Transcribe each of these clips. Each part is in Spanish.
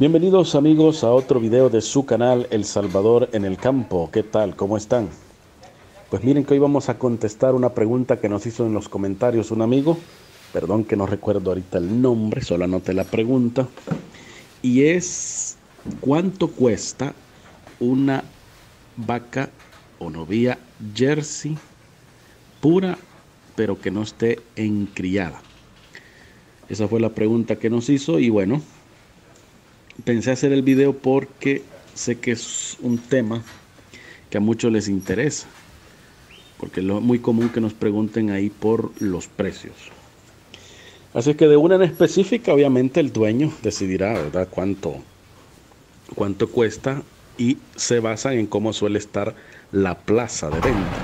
Bienvenidos amigos a otro video de su canal El Salvador en el Campo. ¿Qué tal? ¿Cómo están? Pues miren que hoy vamos a contestar una pregunta que nos hizo en los comentarios un amigo. Perdón que no recuerdo ahorita el nombre, solo anoté la pregunta. Y es, ¿cuánto cuesta una vaca o novía Jersey pura pero que no esté encriada? Esa fue la pregunta que nos hizo y bueno, pensé hacer el video porque sé que es un tema que a muchos les interesa, porque es muy común que nos pregunten ahí por los precios. Así que de una en específica, obviamente el dueño decidirá, ¿verdad?, cuánto cuesta, y se basan en cómo suele estar la plaza de venta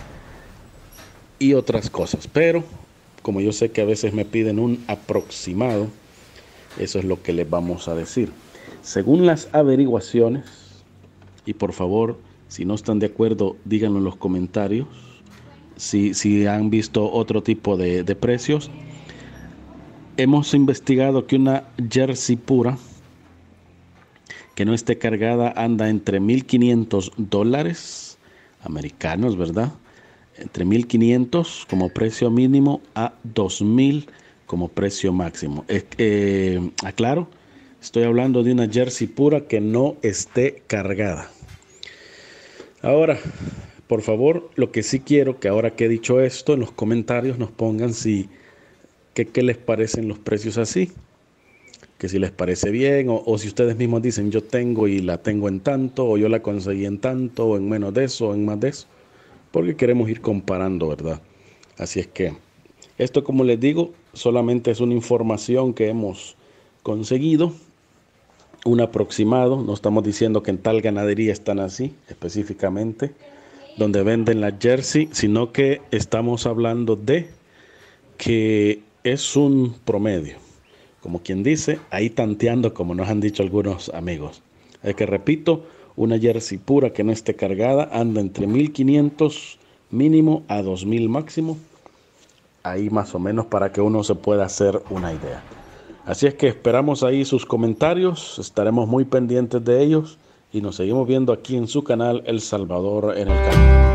y otras cosas. Pero como yo sé que a veces me piden un aproximado, eso es lo que les vamos a decir. Según las averiguaciones, y por favor, si no están de acuerdo, díganlo en los comentarios, si han visto otro tipo de precios. Hemos investigado que una Jersey pura, que no esté cargada, anda entre $1,500 americanos, ¿verdad? Entre 1,500 como precio mínimo a 2,000 como precio máximo. Aclaro, estoy hablando de una Jersey pura que no esté cargada. Ahora, por favor, lo que sí quiero que ahora que he dicho esto, en los comentarios nos pongan qué les parecen los precios así, que si les parece bien, o si ustedes mismos dicen yo tengo y la tengo en tanto, o yo la conseguí en tanto, o en menos de eso, o en más de eso, porque queremos ir comparando, ¿verdad? Así es que esto, como les digo, solamente es una información que hemos conseguido, un aproximado. No estamos diciendo que en tal ganadería están así específicamente, donde venden la Jersey, sino que estamos hablando de que es un promedio, como quien dice, ahí tanteando, como nos han dicho algunos amigos. Es que repito, una Jersey pura que no esté cargada anda entre 1,500 mínimo a 2,000 máximo, ahí más o menos, para que uno se pueda hacer una idea. Así es que esperamos ahí sus comentarios, estaremos muy pendientes de ellos y nos seguimos viendo aquí en su canal El Salvador en el Campo.